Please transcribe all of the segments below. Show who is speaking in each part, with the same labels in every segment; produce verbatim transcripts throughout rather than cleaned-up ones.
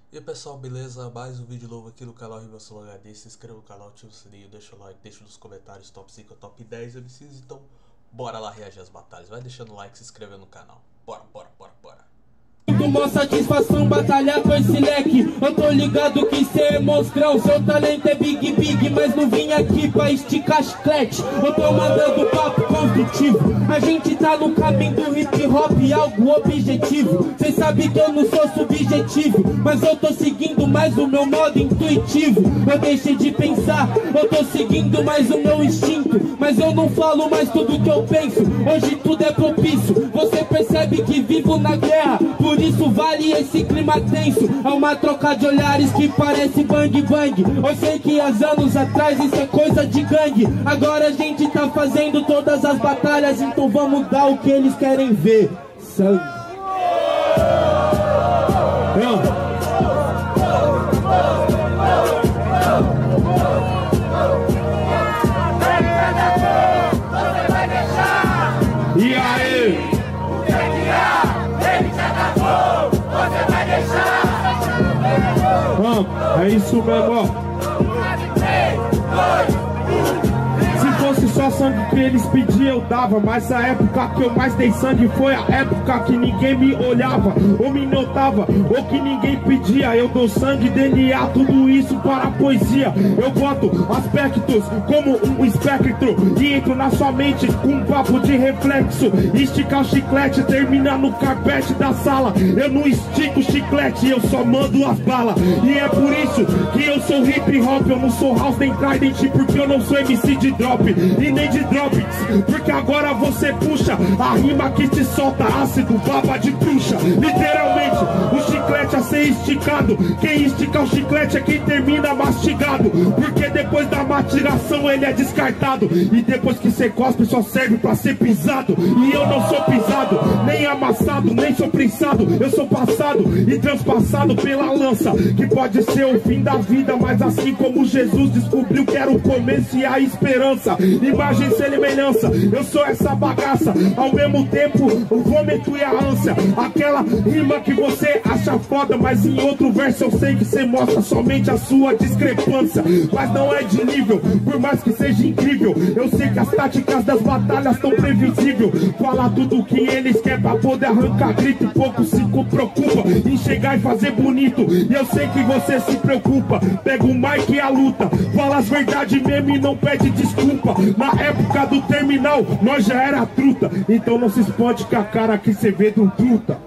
Speaker 1: E aí pessoal, beleza? Mais um vídeo novo aqui no canal Rimação H D. Se inscreva no canal, ativa o sininho, deixa o like, deixa nos comentários top cinco ou top dez M Cs. Então bora lá reagir às batalhas. Vai deixando o like, se inscrevendo no canal. Bora, bora, bora, bora.
Speaker 2: Uma satisfação batalhar com esse leque. Eu tô ligado que cê é monstrão. Seu talento é big big, mas não vim aqui pra esticar chiclete. Eu tô mandando papo construtivo. A gente tá no caminho do hip hop, algo objetivo. Cê sabe que eu não sou subjetivo, mas eu tô seguindo mais o meu modo intuitivo. Eu deixei de pensar, eu tô seguindo mais o meu instinto. Mas eu não falo mais tudo que eu penso. Hoje tudo é propício. Você percebe que vivo na guerra, por isso vale esse clima tenso. É uma troca de olhares que parece bang bang. Eu sei que há anos atrás isso é coisa de gangue. Agora a gente tá fazendo todas as batalhas, então vamos dar o que eles querem ver: sangue. E aí? É isso mesmo. Se fosse só sangue que eles pediam, eu dava. Mas a época que eu mais dei sangue foi a época que ninguém me olhava ou me notava, ou que ninguém pedia. Eu dou sangue, D N A, tudo isso para a poesia. Eu boto aspectos como um espectro e entro na sua mente com um papo de reflexo. Esticar o chiclete, termina no carpete da sala. Eu não estico o chiclete, eu só mando as balas. E é por isso que eu sou hip hop. Eu não sou house nem trident, porque eu não sou M C de drop e nem de drops, porque agora você puxa a rima que te solta ácido, baba de bruxa. Literalmente, o chiclete a ser esticado. Quem estica o chiclete é quem termina mastigado, porque depois da mastigação ele é descartado. E depois que você cospe só serve pra ser pisado. E eu não sou pisado, nem amassado, nem sou prensado. Eu sou passado e transpassado pela lança, que pode ser o fim da vida, mas assim como Jesus descobriu que era o começo e a esperança. Imagem e semelhança, eu sou essa bagaça. Ao mesmo tempo, o vômito e a ânsia. Aquela rima que você acha foda, mas em outro verso eu sei que você mostra somente a sua discrepância. Mas não é de nível, por mais que seja incrível. Eu sei que as táticas das batalhas tão previsível. Fala tudo o que eles querem pra poder arrancar grito, e pouco se preocupa em chegar e fazer bonito. E eu sei que você se preocupa. Pega o mic e a luta, fala as verdades mesmo e não pede desculpa. Na época do terminal, nós já era truta, então não se esconde com a cara que cê vê do truta.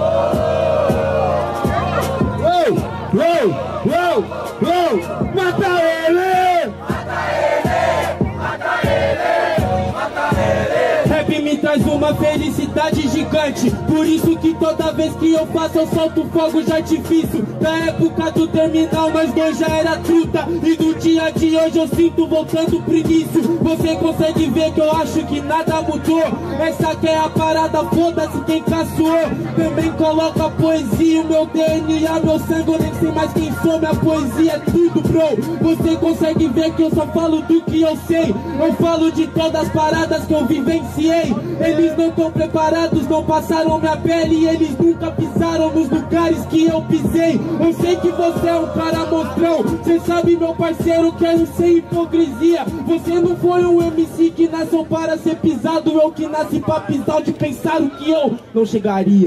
Speaker 2: Uou, uou, uou, uou, mata ele! Mata ele! Mata ele! Mata ele! Rap me traz uma felicidade gigante, por isso que toda vez que eu faço eu solto fogo de artifício. Na época do terminal nós dois já era truta, e do dia de hoje eu sinto voltando pro início. Você consegue ver que eu acho que nada mudou. Essa que é a parada, foda-se quem caçoou. Também coloco a poesia, o meu D N A, meu sangue, eu nem sei mais quem sou. Minha poesia é tudo, bro. Você consegue ver que eu só falo do que eu sei. Eu falo de todas as paradas que eu vivenciei. Eles não estão preparados, não passaram minha pele, eles nunca pisaram nos lugares que eu pisei. Eu sei que você é um cara monstrão, cê sabe, meu parceiro, quero sem hipocrisia. Você não foi um M C que nasceu para ser pisado, eu que nasci pra pisar, de pensar o que eu não chegaria.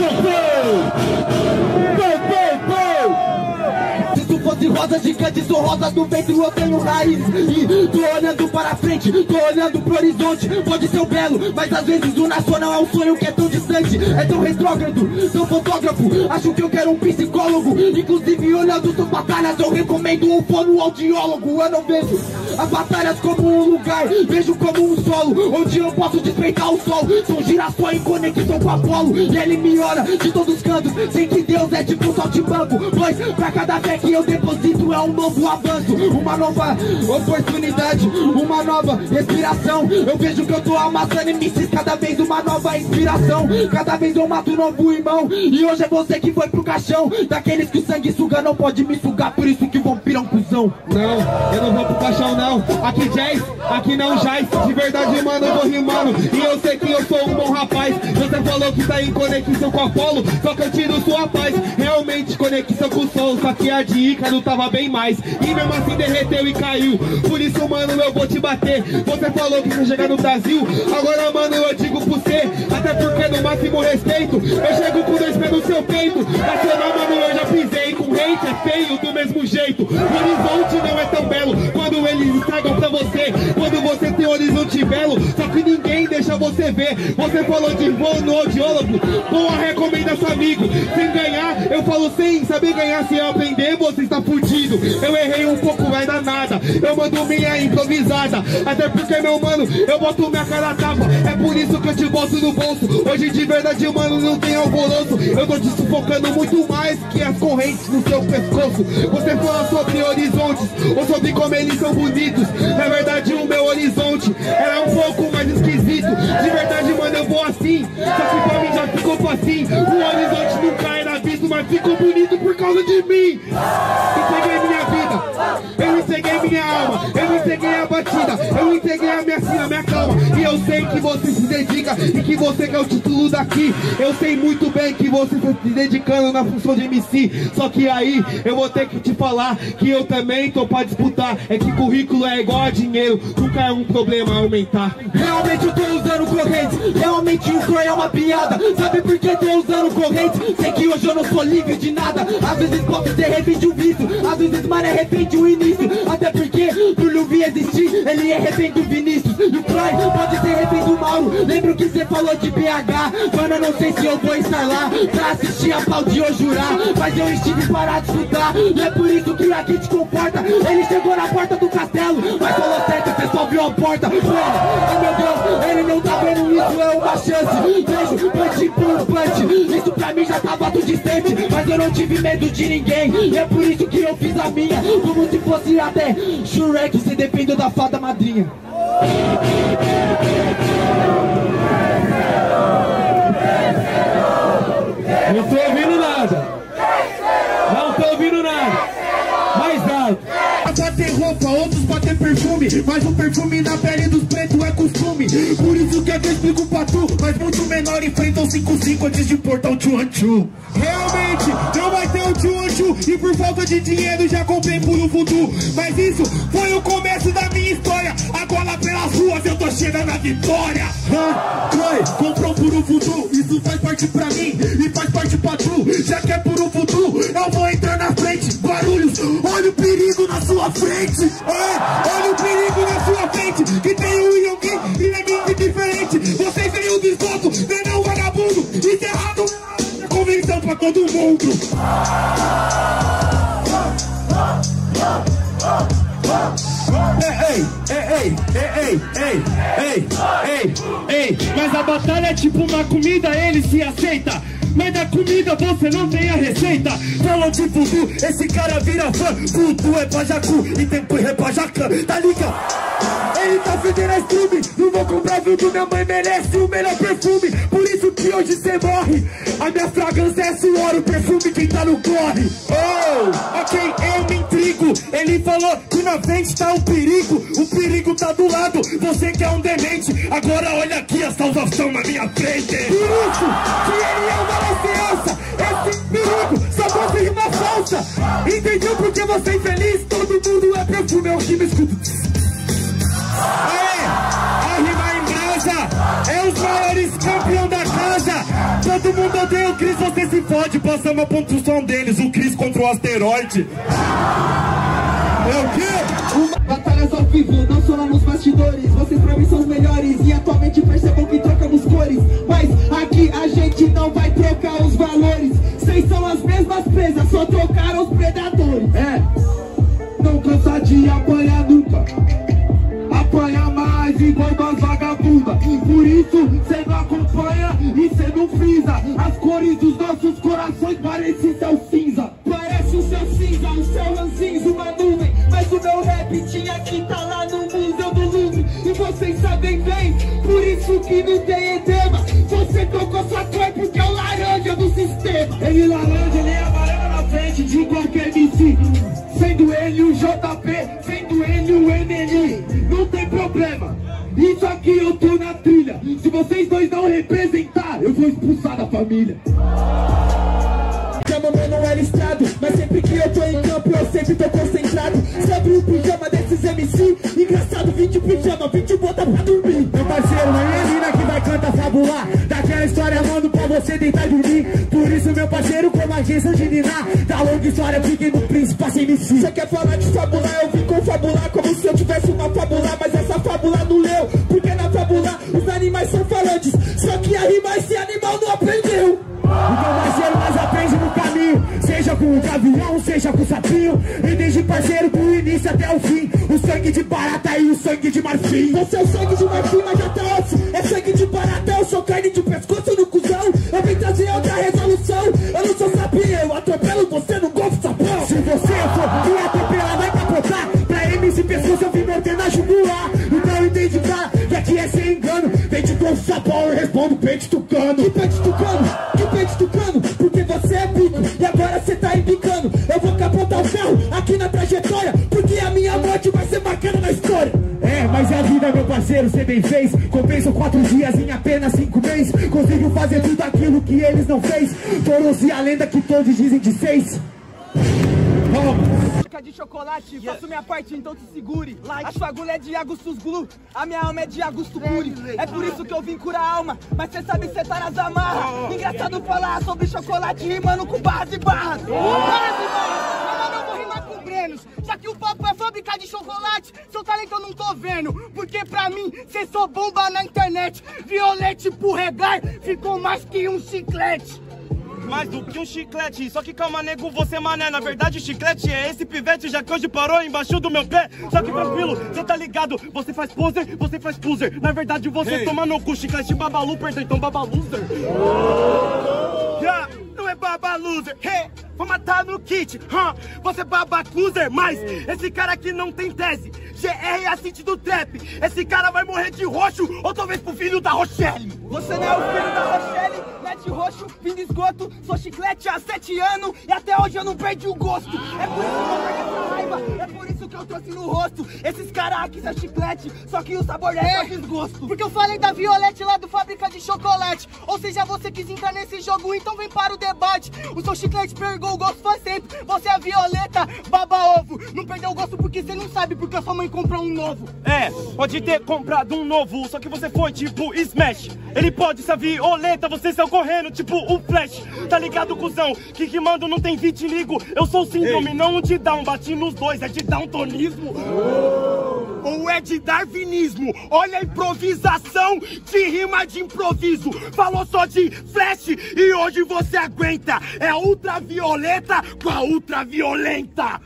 Speaker 2: Se isso fosse rosa gigante, sou rosa do ventre, eu tenho raiz. E tô olhando para frente, tô olhando pro horizonte. Pode ser o belo, mas às vezes o nacional é um sonho que é tão distante, é tão retrógrado, tão fotógrafo. Acho que eu quero um psicólogo. Inclusive olhando suas batalhas eu recomendo um fonoaudiólogo. Eu não vejo as batalhas como um lugar, vejo como um solo, onde eu posso despertar o sol. São girassóis em conexão com Apolo, e ele me ora de todos os cantos. Sei que Deus é tipo um saltimbanco, pois pra cada fé que eu deposito é um novo avanço, uma nova oportunidade, uma nova respiração. Eu vejo que eu tô amassando M Cs, cada vez uma nova inspiração. Cada vez eu mato um novo irmão, e hoje é você que foi pro caixão daqueles que o sangue suga, não pode me sugar, por isso que vampiro é um cuzão. Não, eu não vou pro caixão não, aqui jazz, aqui não jazz. De verdade, mano, eu vou rimando, e eu sei que eu sou um bom rapaz. Você falou que tá em conexão com a Apolo, só que eu tiro sua paz. Realmente conexão com o sol, que a de Ícaro tava bem mais. E mesmo assim derreteu e caiu. Por isso, mano, eu vou te bater. Você falou que você chegar no Brasil. Agora, mano, eu digo pro você. Até porque no máximo respeito eu chego com dois pés no seu peito. Nacional, mano, eu já pisei. Com hate é feio do mesmo jeito. O horizonte não é tão belo quando eles estragam pra você. Quando você tem um horizonte belo, só que ninguém deixa você ver. Você falou de fonoaudiólogo, boa, recomenda seu amigo. Sem ganhar, eu falo sem saber ganhar. Se eu aprender, você está fudido. Eu errei um pouco, vai dar nada. Eu mando minha improvisada. Até porque, meu mano, eu boto minha cara a tapa. É por isso que eu te boto no bolso. Hoje de verdade, mano, não tem alvoroço. Eu tô te sufocando muito mais que as correntes no seu pescoço. Você fala sobre horizontes ou sobre como eles são bonitos. Na verdade, o meu horizonte era um pouco mais esquisito. De verdade, mano, eu vou assim. Só que pra mim já ficou facinho. O horizonte não cai na vista, mas ficou bonito por causa de mim. Entreguei minha vida, eu entreguei minha alma, eu entreguei a batida, eu entreguei a minha sina, minha calma. E eu sei que você se dedica e que você quer o título daqui. Eu sei muito bem que você está se dedicando na função de M C. Só que aí eu vou ter que te falar que eu também tô pra disputar. É que currículo é igual a dinheiro, nunca é um problema aumentar.
Speaker 3: Realmente eu tô usando corrente, realmente o sonho é uma piada. Sabe por que tô usando corrente? Sei que hoje eu não sou livre de nada. Às vezes pode ser refém de um vício, às vezes mano é refém de um início. Até porque pro Luvi existir, ele é refém do Vinícius. E o Troy pode ser refém do Mauro. Lembro que cê falou de B H, mano, eu não sei se eu vou estar lá pra assistir a pau de jurar, mas eu estive parado de estudar. E é por isso que aqui te comporta. Ele chegou na porta do castelo, mas falou certo, você só abriu a porta. Ai meu Deus, ele não tá vendo isso, é uma chance. Vejo punch por punch, isso pra mim já tava tudo distante. Mas eu não tive medo de ninguém, e é por isso que eu fiz a minha. Como se fosse até Shrek, você depende da fada madrinha.
Speaker 2: Não tô ouvindo nada. Não tô ouvindo nada. Mais alto.
Speaker 4: Bater roupa, outros bater perfume, mas o perfume na pele dos pretos é costume. Por isso que eu explico pra tu, mas muito menor enfrenta o cinco cinco antes de portar o tchu-an-tchu. Realmente, não vai ter o tchu-an-tchu, e por falta de dinheiro já comprei por um voodoo. Mas isso foi o começo da minha história, agora pelas ruas eu tô chegando à vitória. Ah, Troy, comprou por um voodoo, isso faz parte pra mim e faz parte pra tu. Já que é por um voodoo, eu vou entrar na frente. Barulhos, olha o perigo na sua frente. Ah, olha o perigo na sua frente, que tem um Yongui e é muito diferente. Vocês veio do esgoto, não é um vagabundo, enterrado na convenção pra todo mundo. Ei, ei, ei, ei, ei, ei, ei, ei. Mas a batalha é tipo uma comida, ele se aceita. Mas da comida você não tem a receita. Falam de voodoo, esse cara vira fã. Voodoo é pajacu e tempo é pajacã. Tá ligado? Ele tá fedendo a estrume. Não vou comprar voodoo, minha mãe merece o melhor perfume. Por isso que hoje cê morre. A minha fragrância é suor, o perfume que tá no corre. Oh, ok, eu me intrigo. Ele falou que na frente tá o perigo. O perigo tá do lado, você que é um demente. Agora olha aqui a salvação na minha frente. Por isso que ele é uma licença. Esse perigo só pode rima falsa. Entendeu porque você é infeliz? Todo mundo é perfume, é o que me escuta. Aê, a rima em brasa, é os maiores campeões da casa. Todo mundo odeia o Chris, você se fode. Passamos a pontuação deles, o Chris contra o asteroide. É o quê?
Speaker 3: Uma batalhas ao vivo, não só lá nos bastidores. Vocês pra mim são os melhores e atualmente percebam que trocamos cores. Mas aqui a gente não vai trocar os valores. Vocês são as mesmas presas, só trocaram os predadores. É, não cansa de apanhar nunca. Apanha mais igual umas vagabundas. Por isso cê não acompanha e cê não frisa. As cores dos nossos corações parecem seu cinza. Parece o seu cinza, o seu ranzinza, uma nuvem. Mas o meu rap tinha que tá lá no Museu do Louvre. E vocês sabem bem, por isso que não tem edema. Você tocou sua cor porque é o laranja do sistema. Ele laranja, ele é amarelo na frente de qualquer M C. Sendo ele o J P, sendo ele o N N. Não tem problema, isso aqui eu tô na trilha. Se vocês dois não representar, eu vou expulsar da família. Chama Manoel Estrado, mas sempre que eu tô em top, eu sempre tô concentrado. Sobre o pijama desses M C, engraçado, vim de pijama, vim de bota pra dormir.
Speaker 4: Meu parceiro, não é a mina que vai cantar fabular. Daquela história, mano, pra você deitar e dormir. Por isso, meu parceiro, como agência de Niná, da longa história, Pequeno Príncipe, passa M C.
Speaker 3: Você quer falar de fabular, eu vim confabular como se eu tivesse uma fábula. Mas essa fábula não leu, porque na fábula os animais são falantes. Só que a rima esse animal não aprendeu.
Speaker 4: Então, parceiro, nós aprende no caminho. Seja com o gavião, seja com o sapinho. E desde parceiro do início até o fim. O sangue de barata e o sangue de marfim.
Speaker 3: Você é o sangue de marfim, mas já tá osso. É sangue de barata, eu sou carne de pescoço no cuzão. Eu vim trazer outra resolução. Eu não sou sapinho, eu atropelo você no golfo sapão.
Speaker 4: Se você for me atropelar, vai capotar. Pra M C pescoço eu vim morder na jugular. Então entende, cara, que aqui é sem engano. Vem de golfo sapão, eu respondo pente tucano.
Speaker 3: Que pente tucano? Que pente tucano? Porque você é pico e agora você tá embicando. Eu vou capotar o carro aqui na trajetória, porque a minha morte vai ser marcada na história.
Speaker 4: É, mas é a vida, meu parceiro, cê bem fez. Compensam quatro dias em apenas cinco meses. Conseguiu fazer tudo aquilo que eles não fez. Tornou-se a lenda que todos dizem de seis. Vamos!
Speaker 5: De chocolate, yeah. Faço minha parte, então te segure. Like. A sua agulha é de Augustus Glue, a minha alma é de Augusto Cury. É por isso que eu vim curar a alma, mas cê sabe cê tá nas amarras. Oh. Engraçado falar sobre chocolate rimando com barras e barras. Oh. Barras e barras, mas eu vou rimar com Brenos. Já que o papo é fabricar de chocolate, seu talento eu não tô vendo. Porque pra mim, cê só bomba na internet. Violete pro regar, ficou mais que um chiclete.
Speaker 6: Mais do que um chiclete, só que calma nego, você mané. Na verdade o chiclete é esse pivete, já que hoje parou embaixo do meu pé. Só que tranquilo, cê tá ligado, você faz poser, você faz poser. Na verdade você hey. Toma no cu, chiclete babalu, perdão, então babaluser. Oh. Yeah, não é babaluser, hey. Vou matar no kit, huh? Você babacuser, mas esse cara aqui não tem tese. G R é a city do trap. Esse cara vai morrer de roxo, ou talvez pro filho da Rochelle.
Speaker 5: Você não é o filho da Rochelle, mete roxo, fim de esgoto. Sou chiclete há sete anos e até hoje eu não perdi o gosto. É por isso que eu perdi essa raiva, é por isso que eu trouxe no rosto. Esses caras aqui são chiclete, só que o sabor é, é desgosto. Porque eu falei da Violete lá do Fábrica de Chocolate. Ou seja, você quis entrar nesse jogo, então vem para o debate. O seu chiclete pegou o gosto faz tempo. Você é Violeta, baba ovo. Não perdeu o gosto porque você não sabe, porque a sua mãe comprou um novo.
Speaker 6: É, pode ter comprado um novo, só que você foi tipo Smash. Ele pode ser a Violeta, você saiu correndo tipo o Flash. Tá ligado, cuzão? Que rimando não tem vitiligo. Eu sou síndrome, ei. Não de Down. Bati nos dois, é de downtonismo. Oh. Ou é de darwinismo. Olha a improvisação de rima de improviso. Falou só de Flash e hoje você aguenta. É ultravioleta com a ultraviolenta.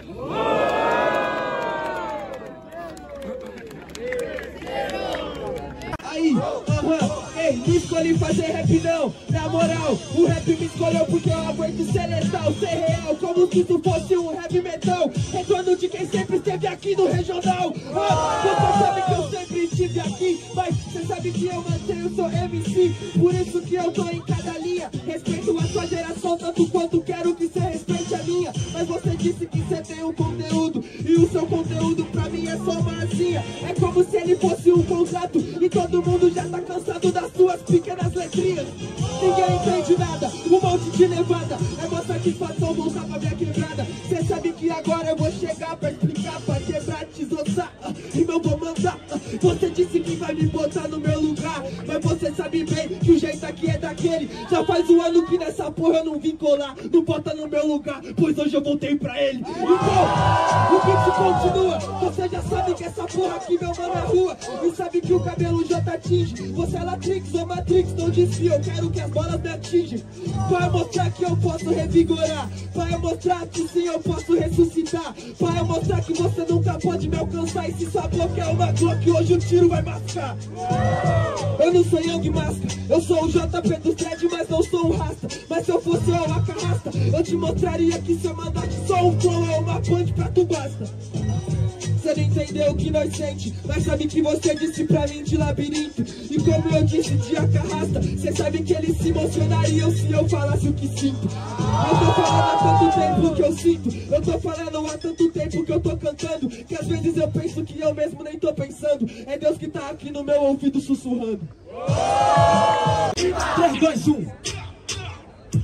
Speaker 3: Aí, aham, ei, não escolhi fazer rap não. Na moral, o rap me escolheu porque eu aguento ser letal, ser real, como se isso fosse um heavy metal. Retorno de quem sempre esteve aqui no regional. Ah, você sabe que eu sempre estive aqui, mas você sabe que eu mantenho, sou M C. Por isso que eu tô em cada linha. Respeito a sua geração tanto quanto quero que você respeite a minha. Mas você disse que você tem um conteúdo, e o seu conteúdo pra mim é só uma asinha. É como se ele fosse um contrato, e todo mundo já tá cansado das suas pequenas letrinhas. Ninguém entende nada, um monte de levada. É uma satisfação voltar pra minha quebrada. Cê sabe que agora eu vou chegar pra explicar, pra quebrar, desossar, e meu vou mandar. Você disse que vai me botar no meu lugar, mas você sabe bem que o jeito aqui é daquele. Já faz um ano que nessa porra eu não vim colar. Não bota no meu lugar, pois hoje eu voltei pra ele. Então, o que se continua? Você já sabe que essa porra aqui meu mano é rua. E sabe que o cabelo já tá atinge. Você é Latrix ou Matrix, não desvia. Eu quero que as bolas me atingem. Pra mostrar que eu posso revigorar, pra eu mostrar que sim eu posso ressuscitar, pra eu mostrar que você nunca pode me alcançar. E se sua boca é uma Glock, hoje o tiro vai mascar. Eu não sou Young Masca, eu sou o J P dos dread, mas não sou um rasta. Mas se eu fosse eu a carrasta, eu te mostraria que seu mandato só um flow é uma punch pra tu basta. Você não entendeu o que nós sente, mas sabe que você disse pra mim de labirinto. E como eu disse de acarrasta, cê sabe que eles se emocionariam se eu falasse o que sinto. Eu tô falando há tanto tempo que eu sinto, eu tô falando há tanto tempo que eu tô cantando, que às vezes eu penso que eu mesmo nem tô pensando. É Deus que tá aqui no meu ouvido sussurrando. três, dois, um.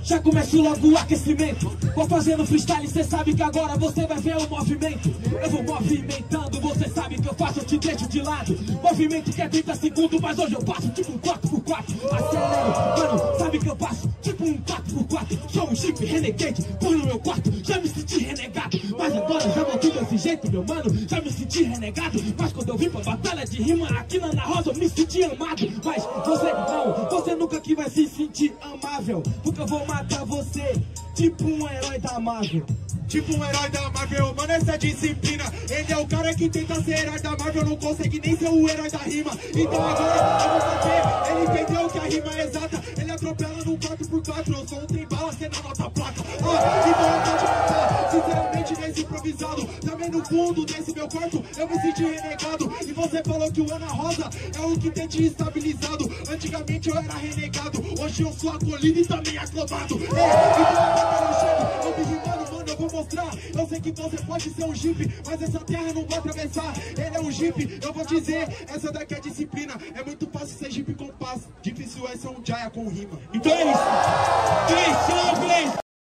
Speaker 4: Já começo logo o aquecimento. Vou fazendo freestyle, cê sabe que agora você vai ver o movimento. Eu vou movimentando, você sabe que eu faço, eu te deixo de lado. Movimento que é trinta segundos, mas hoje eu passo tipo um quatro por quatro. Acelero, mano, sabe que eu passo tipo um quatro por quatro. Sou um Jeep Renegade, corro no meu quarto, já me senti renegado. Mas agora já voltei desse jeito, meu mano, já me senti renegado. Mas quando eu vim pra batalha de rima aqui na Ana Rosa, eu me senti amado. Mas você não, você nunca que vai se sentir amável, porque eu vou matar você, tipo um herói da Marvel.
Speaker 2: Tipo um herói da Marvel, mano, essa disciplina. Ele é o cara que tenta ser herói da Marvel, não consegue nem ser o herói da rima. Então agora eu vou fazer, ele entendeu que a rima é exata. Ele atropela no quatro por quatro, eu sou um trem bala, cê não nota a placa. Ah, então eu vou te matar, sinceramente nesse improvisado. Também no fundo desse meu quarto, eu me senti renegado. E você falou que o Ana Rosa é o que tem te estabilizado. Antigamente eu era renegado, hoje eu sou acolhido e também aclamado. É, então agora eu chego, eu me rimando, mano, eu vou mostrar. Eu sei que você pode ser um Jeep, mas essa terra não vai atravessar. Ele é um Jeep, eu vou dizer, essa daqui é disciplina. É muito fácil ser Jeep com paz, difícil é ser um Jaya com rima.
Speaker 4: Então é isso. Três, tchau, três.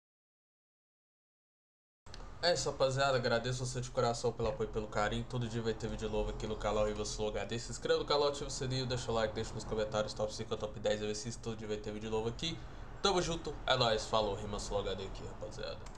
Speaker 1: É isso, rapaziada, agradeço você de coração pelo apoio e pelo carinho. Todo dia vai ter vídeo novo aqui no canal Riva Flow H D. Se inscreva no canal, ativa o sininho, deixa o like, deixa nos comentários top cinco, top dez, eu assisto. Todo dia vai ter vídeo novo aqui. Tamo junto, é nóis, falou, Riva Flow H D aqui, rapaziada.